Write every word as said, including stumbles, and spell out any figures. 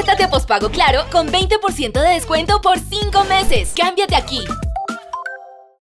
Pórtate a postpago Claro con veinte por ciento de descuento por cinco meses. ¡Cámbiate aquí!